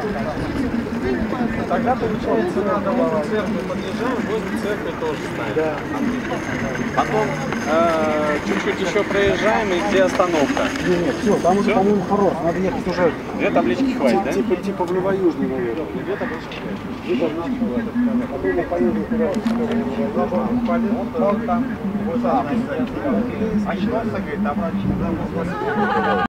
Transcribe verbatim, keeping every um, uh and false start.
Тогда получается, надо возле церкви подъезжаем, возле церкви тоже ставим. Да. Потом чуть-чуть э, еще проезжаем, и где остановка? Нет, нет, все, там уже, по-моему, хорош. Надо ехать уже. Две таблички хватит, да? Типа, типа в Новоюжный, наверное. Две таблички хватит. Две таблички хватит. Потом мы поедем куда-то. Вот там, вот там. А что, говорит, там